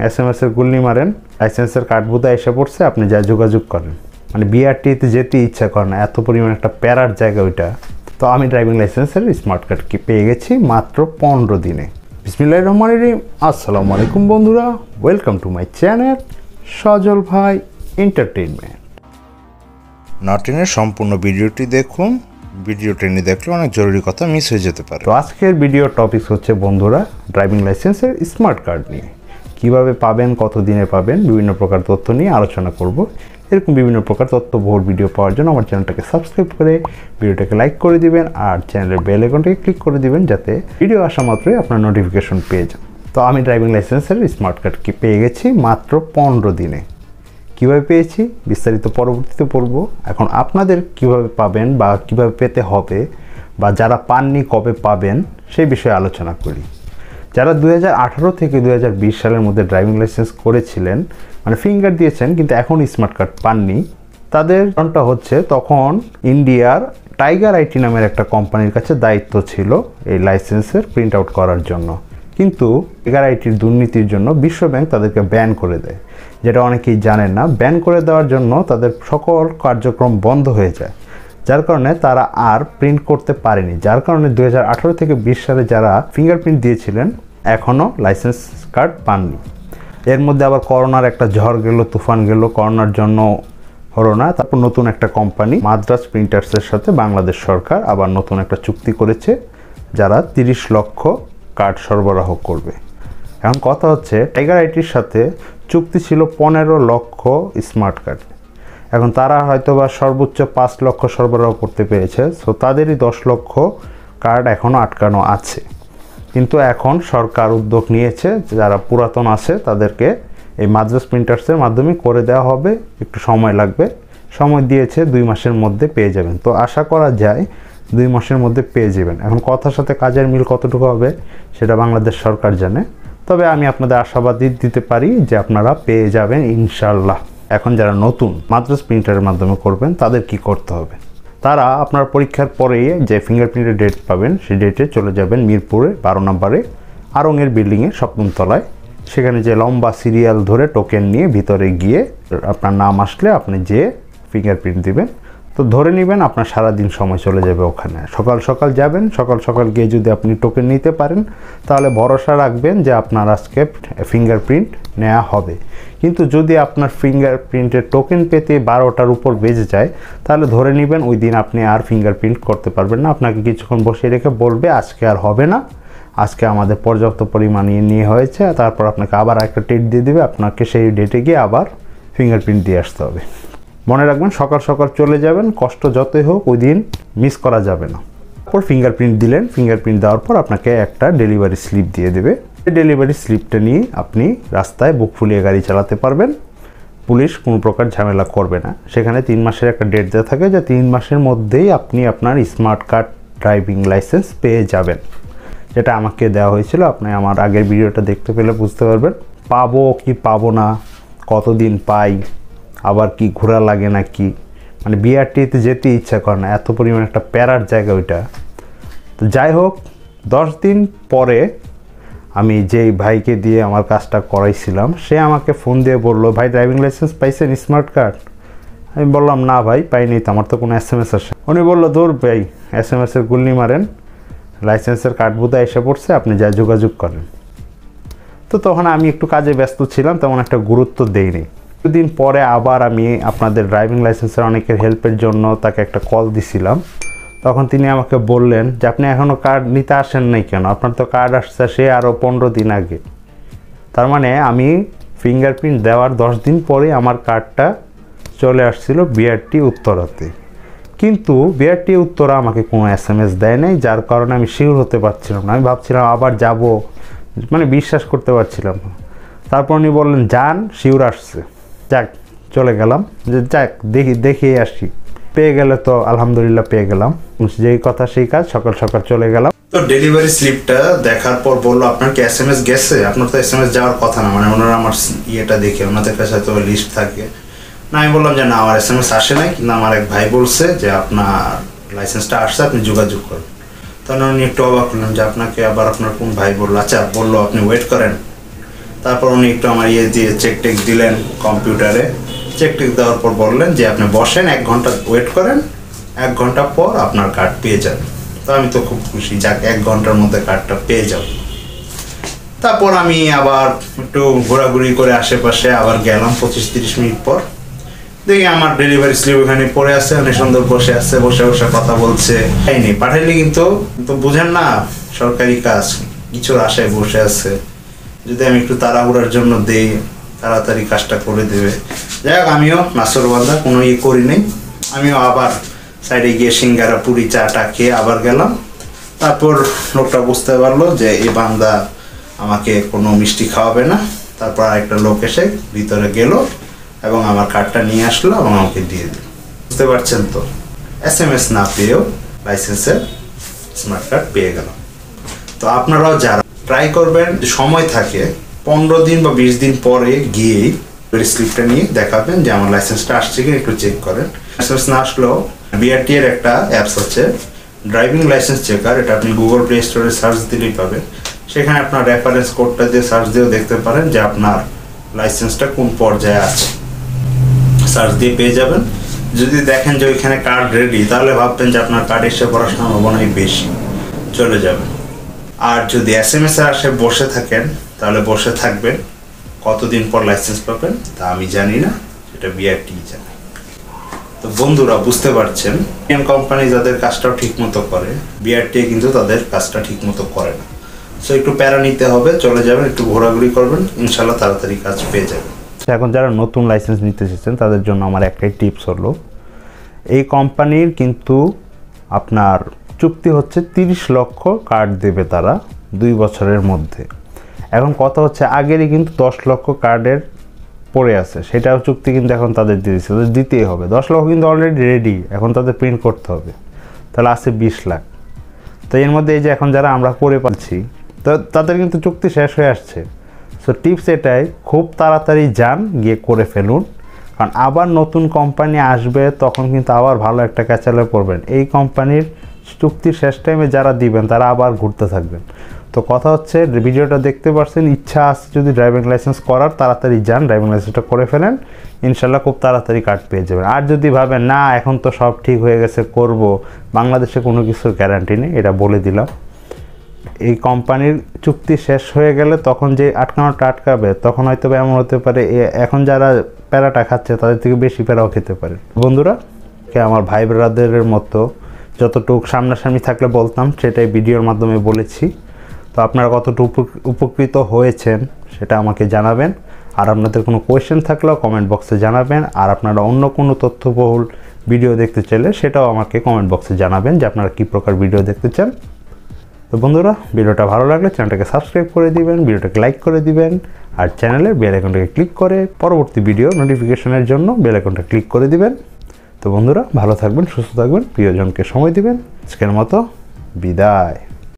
SMS এর গুল্লি মারেন, লাইসেন্সের কার্ড বোধহয় এসে পড়ছে, আপনি যা যোগাযোগ করেন। মানে বিআরটিতে যেতে ইচ্ছা করে না, এত পরিমাণ একটা প্যারার জায়গা ওইটা। তো আমি ড্রাইভিং লাইসেন্সের স্মার্ট কার্ড কি পেয়ে গেছি মাত্র 15 দিনে। বিসমিল্লাহির রহমানির রহিম। আসসালামু আলাইকুম বন্ধুরা, welcome to my channel Sajal Bhai entertainment. না টেনে সম্পূর্ণ ভিডিওটি দেখুন, ভিডিও টেনে দেখলে অনেক জরুরি কথা মিস হয়ে যেতে পারে। তো আজকের ভিডিও টপিক হচ্ছে বন্ধুরা ড্রাইভিং লাইসেন্সের স্মার্ট কার্ড নিয়ে। কিভাবে পাবেন, কত দিনে পাবেন, বিভিন্ন প্রকার তথ্য নিয়ে আলোচনা করব। এরকম বিভিন্ন প্রকার তথ্যবহুল ভিডিও পাওয়ার জন্য আমার চ্যানেলটাকে সাবস্ক্রাইব করে ভিডিওটাকে লাইক করে দিবেন আর চ্যানেলের বেল আইকনটাকে ক্লিক করে দিবেন যাতে ভিডিও আসা মাত্রই আপনার নোটিফিকেশন পেয়ে যান। তো আমি ড্রাইভিং লাইসেন্সের স্মার্ট কার্ড কি পেয়ে গেছি মাত্র 15 দিনে। কীভাবে পেয়েছি বিস্তারিত পরবর্তীতে পড়ব। এখন আপনাদের কিভাবে পাবেন বা কিভাবে পেতে হবে বা যারা পাননি কবে পাবেন সেই বিষয়ে আলোচনা করি। যারা 2018 থেকে 2020 সালের মধ্যে ড্রাইভিং লাইসেন্স করেছিলেন, মানে ফিঙ্গার দিয়েছেন কিন্তু এখন স্মার্ট কার্ড পাননি, তাদের কারণটা হচ্ছে তখন ইন্ডিয়ার টাইগার আইটি নামের একটা কোম্পানির কাছে দায়িত্ব ছিল এই লাইসেন্সের প্রিন্ট আউট করার জন্য। কিন্তু টাইগার আইটির দুর্নীতির জন্য বিশ্বব্যাংক তাদেরকে ব্যান করে দেয়, যেটা অনেকেই জানেন না। ব্যান করে দেওয়ার জন্য তাদের সকল কার্যক্রম বন্ধ হয়ে যায়, যার কারণে তারা আর প্রিন্ট করতে পারেনি। যার কারণে 2018 থেকে 20 সালে যারা ফিঙ্গারপ্রিন্ট দিয়েছিলেন এখনও লাইসেন্স কার্ড পাননি। এর মধ্যে আবার করোনার একটা ঝড় গেল, তুফান গেল, করোনার জন্য হলো না। তারপর নতুন একটা কোম্পানি মাদ্রাজ প্রিন্টার্সের সাথে বাংলাদেশ সরকার আবার নতুন একটা চুক্তি করেছে, যারা 30 লক্ষ কার্ড সরবরাহ করবে। এখন কথা হচ্ছে টাইগার আইটির সাথে চুক্তি ছিল 15 লক্ষ স্মার্ট কার্ড। এখন তারা হয়তোবা সর্বোচ্চ 5 লক্ষ সরবরাহ করতে পেরেছে, সো তাদেরই 10 লক্ষ কার্ড এখনও আটকানো আছে। কিন্তু এখন সরকার উদ্যোগ নিয়েছে যারা পুরাতন আছে তাদেরকে এই মাদ্রাজ প্রিন্টার্সের মাধ্যমে করে দেওয়া হবে। একটু সময় লাগবে, সময় দিয়েছে 2 মাসের মধ্যে পেয়ে যাবেন। তো আশা করা যায় 2 মাসের মধ্যে পেয়ে যাবেন। এখন কথার সাথে কাজের মিল কতটুকু হবে সেটা বাংলাদেশ সরকার জানে, তবে আমি আপনাদের আশাবাদী দিতে পারি যে আপনারা পেয়ে যাবেন ইনশাল্লাহ। এখন যারা নতুন মাদ্রাজ প্রিন্টারের মাধ্যমে করবেন তাদের কি করতে হবে, তারা আপনার পরীক্ষার পরেই যে ফিঙ্গারপ্রিন্টের ডেট পাবেন সেই ডেটে চলে যাবেন মিরপুরে 12 নম্বরে আরঙের বিল্ডিংয়ে 7ম তলায়। সেখানে যে লম্বা সিরিয়াল ধরে টোকেন নিয়ে ভিতরে গিয়ে আপনার নাম আসলে আপনি যেয়ে ফিঙ্গারপ্রিন্ট দিবেন। তো ধরে নেবেন আপনার সারাদিন সময় চলে যাবে ওখানে। সকাল সকাল যাবেন, সকাল সকাল গিয়ে যদি আপনি টোকেন নিতে পারেন তাহলে ভরসা রাখবেন যে আপনার আজকে ফিঙ্গারপ্রিন্ট নেওয়া হবে। কিন্তু যদি আপনার ফিঙ্গারপ্রিন্টের টোকেন পেতে 12টার উপর বেজে যায় তাহলে ধরে নেবেন ওই দিন আপনি আর ফিঙ্গারপ্রিন্ট করতে পারবেন না। আপনাকে কিছুক্ষণ বসিয়ে রেখে বলবে আজকে আর হবে না, আজকে আমাদের পর্যাপ্ত পরিমাণে নিয়ে হয়েছে। তারপর আপনাকে আবার একটা ডেট দিয়ে দেবে, আপনাকে সেই ডেটে গিয়ে আবার ফিঙ্গারপ্রিন্ট দিয়ে আসতে হবে। মনে রাখবেন সকাল সকাল চলে যাবেন, কষ্ট যতই হোক ওই দিন মিস করা যাবে না। তারপর ফিঙ্গারপ্রিন্ট দিলেন, ফিঙ্গারপ্রিন্ট দেওয়ার পর আপনাকে একটা ডেলিভারি স্লিপ দিয়ে দেবে। এই ডেলিভারি স্লিপটা নিয়ে আপনি রাস্তায় বুক ফুলিয়ে গাড়ি চালাতে পারবেন, পুলিশ কোনো প্রকার ঝামেলা করবে না। সেখানে 3 মাসের একটা ডেট দেওয়া থাকে যে 3 মাসের মধ্যেই আপনি আপনার স্মার্ট কার্ড ড্রাইভিং লাইসেন্স পেয়ে যাবেন, যেটা আমাকে দেওয়া হয়েছিল। আপনি আমার আগের ভিডিওটা দেখতে পেলে বুঝতে পারবেন পাবো কি পাবো না, কতদিন পাই, আবার কি ঘোরা লাগে না কি, মানে বিআরটিতে যেতে ইচ্ছা করে না, এত পরিমাণ একটা প্যারার জায়গা ওইটা। তো যাই হোক 10 দিন পরে আমি যেই ভাইকে দিয়ে আমার কাজটা করাইছিলাম সে আমাকে ফোন দিয়ে বললো, ভাই ড্রাইভিং লাইসেন্স পাইছেন স্মার্ট কার্ড? আমি বললাম না ভাই পাইনি, তো আমার তো কোনো SMS আসে। উনি বললো দৌড় ভাই SMS এর গুল্লি মারেন, লাইসেন্সের কার্ড বোধহয় এসে পড়ছে, আপনি যা যোগাযোগ করেন। তো তখন আমি একটু কাজে ব্যস্ত ছিলাম, তেমন একটা গুরুত্ব দেইনি। কিছুদিন পরে আবার আমি আপনাদের ড্রাইভিং লাইসেন্সের অনেকের হেল্পের জন্য তাকে একটা কল দিছিলাম। তখন তিনি আমাকে বললেন যে আপনি এখনও কার্ড নিতে আসেন নাই কেন, আপনার তো কার্ড আসছে সে আরও 15 দিন আগে। তার মানে আমি ফিঙ্গারপ্রিন্ট দেওয়ার 10 দিন পরে আমার কার্ডটা চলে আসছিল বিআরটি উত্তরাতে। কিন্তু বিআরটি উত্তরা আমাকে কোনো SMS দেয় নাই, যার কারণে আমি শিওর হতে পারছিলাম না। আমি ভাবছিলাম আবার যাব, মানে বিশ্বাস করতে পারছিলাম না। তারপর উনি বললেন যান, শিওর আসছে। যাক চলে গেলাম, যে যাক দেখি আসি। পেয়ে গেলে তো আলহামদুলিল্লাহ পেয়ে গেলাম, যেই কথা সেই কাজ, সকাল সকাল চলে গেলাম। তো ডেলিভারি স্লিপটা দেখার পর বললো আপনার কি SMS গেছে? আপনার তো SMS যাওয়ার কথা না, মানে ওনারা আমার ইয়েটা দেখে ওনাদের কাছে হয়তো লিস্ট থাকে না। আমি বললাম যে না আমার SMS আসে নাই, কিন্তু আমার এক ভাই বলছে যে আপনার লাইসেন্সটা আসছে, আপনি যোগাযোগ করেন। তখন উনি একটু অবাক করলাম যে আপনাকে আবার আপনার কোন ভাই বললো? আচ্ছা বললো আপনি ওয়েট করেন। তারপর উনি একটু আমার দিয়ে চেক টেক দিলেন কম্পিউটারে। চেক টেক দেওয়ার পর বললেন যে আপনি বসেন, 1 ঘন্টা ওয়েট করেন, 1 ঘন্টা পর আপনার কার্ড পেয়ে যাবেন। তো আমি তো খুব খুশি, যাক 1 ঘন্টার মধ্যে কার্ডটা পেয়ে যাব। তারপর আমি আবার একটু ঘোরাঘুরি করে আশেপাশে আবার গেলাম 25-30 মিনিট পর। দেখি আমার ডেলিভারি স্লিপ ওখানে পড়ে আছে, অনেক সুন্দর বসে আছে, বসে বসে কথা বলছে। পাঠাইনি কিন্তু বুঝেন না, সরকারি কাজ কিছুর আশায় বসে আছে। যদি আমি একটু তাড়াহুড়ার জন্য দেই, তাড়াতাড়ি কাজটা করে দেবে। যাই হোক, আমিও নাসরবান্ধা কোনো করি নেই, আমিও আবার সাইডে গিয়ে সিঙ্গারা পুরি চাটা খেয়ে আবার গেলাম। তারপর লোকটা বুঝতে পারলো যে এই বান্দা আমাকে কোনো মিষ্টি খাওয়াবে না। তারপর আরেকটা লোক এসে ভিতরে গেল এবং আমার কার্ডটা নিয়ে আসলো এবং আমাকে দিয়ে দিল। বুঝতে পারছেন তো, SMS না পেয়েও লাইসেন্সের স্মার্ট কার্ড পেয়ে গেলাম। তো আপনারাও যারা ট্রাই করবেন, সময় থাকে 15 দিন বা 20 দিন পরে গিয়েই স্লিপটা নিয়ে দেখাবেন যে আমার লাইসেন্সটা আসছে কিনা, একটু চেক করেন। লাইসেন্স না আসলেও BRT এর একটা অ্যাপস হচ্ছে ড্রাইভিং লাইসেন্স চেকার, এটা আপনি গুগল প্লে স্টোরে সার্চ দিলেই পাবেন। সেখানে আপনার রেফারেন্স কোডটা দিয়ে সার্চ দিয়েও দেখতে পারেন যে আপনার লাইসেন্সটা কোন পর্যায়ে আছে, সার্চ দিয়ে পেয়ে যাবেন। যদি দেখেন যে ওইখানে কার্ড রেডি, তাহলে ভাববেন যে আপনার কার্ড এসে পড়ার সম্ভাবনাই বেশি, চলে যাবেন। আর যদি SMS এর আসে বসে থাকেন, তাহলে বসে থাকবেন। কতদিন পর লাইসেন্স পাবেন তা আমি জানি না, সেটা BRT জানে। তো বন্ধুরা বুঝতে পারছেন, ইন্ডিয়ান কোম্পানি যাদের কাজটাও ঠিক মতো করে, BRT কিন্তু তাদের কাজটা ঠিক মতো করে না। সো একটু প্যারা নিতে হবে, চলে যাবেন, একটু ঘোরাঘুরি করবেন, ইনশাল্লাহ তাড়াতাড়ি কাজ পেয়ে যাবেন। এখন যারা নতুন লাইসেন্স নিতে এসেছেন তাদের জন্য আমার একটাই টিপস হলো, এই কোম্পানির কিন্তু আপনার চুক্তি হচ্ছে 30 লক্ষ কার্ড দেবে তারা 2 বছরের মধ্যে। এখন কথা হচ্ছে আগেরই কিন্তু 10 লক্ষ কার্ডের পড়ে আছে, সেটাও চুক্তি কিন্তু এখন তাদের দিয়েছে, দিতেই হবে। 10 লক্ষ কিন্তু অলরেডি রেডি, এখন তাদের প্রিন্ট করতে হবে, তাহলে আছে 20 লাখ। তো এর মধ্যে এই যে এখন যারা আমরা করে পাচ্ছি, তো তাদের কিন্তু চুক্তি শেষ হয়ে আসছে। সো টিপস এটাই, খুব তাড়াতাড়ি যান, গিয়ে করে ফেলুন, কারণ আবার নতুন কোম্পানি আসবে, তখন কিন্তু আবার ভালো একটা ক্যাচালে পড়বেন। এই কোম্পানির চুক্তির শেষ টাইমে যারা দিবেন তারা আবার ঘুরতে থাকবেন। তো কথা হচ্ছে, ভিডিওটা দেখতে পাচ্ছেন, ইচ্ছা আছে যদি ড্রাইভিং লাইসেন্স করার, তাড়াতাড়ি যান, ড্রাইভিং লাইসেন্সটা করে ফেলেন, ইনশাল্লাহ খুব তাড়াতাড়ি কার্ড পেয়ে যাবেন। আর যদি ভাবেন না এখন তো সব ঠিক হয়ে গেছে করব, বাংলাদেশে কোনো কিছুর গ্যারান্টি নেই, এটা বলে দিলাম। এই কোম্পানির চুক্তি শেষ হয়ে গেলে তখন যে আটকানোটা আটকাবে, তখন হয়তো এমন হতে পারে এখন যারা প্যারাটা খাচ্ছে তাদের থেকে বেশি প্যারাও খেতে পারে। বন্ধুরা, আমার ভাই ব্রাদারের মতো যতটুকু সামনাসামনি থাকলে বলতাম, সেটাই ভিডিওর মাধ্যমে বলেছি। তো আপনারা কতটুকু উপকৃত হয়েছেন সেটা আমাকে জানাবেন। আর আপনাদের কোনো কোয়েশ্চেন থাকলেও কমেন্ট বক্সে জানাবেন। আর আপনারা অন্য কোনো তথ্যবহুল ভিডিও দেখতে চাইলে সেটাও আমাকে কমেন্ট বক্সে জানাবেন যে আপনারা কী প্রকার ভিডিও দেখতে চান। তো বন্ধুরা, ভিডিওটা ভালো লাগলে চ্যানেলটাকে সাবস্ক্রাইব করে দিবেন, ভিডিওটাকে লাইক করে দিবেন, আর চ্যানেলের বেল আইকনটাকে ক্লিক করে পরবর্তী ভিডিও নোটিফিকেশনের জন্য বেল আইকনটা ক্লিক করে দিবেন। তো বন্ধুরা, ভালো থাকবেন, সুস্থ থাকবেন, প্রিয়জনকে সময় দিবেন। আজকের মতো বিদায়।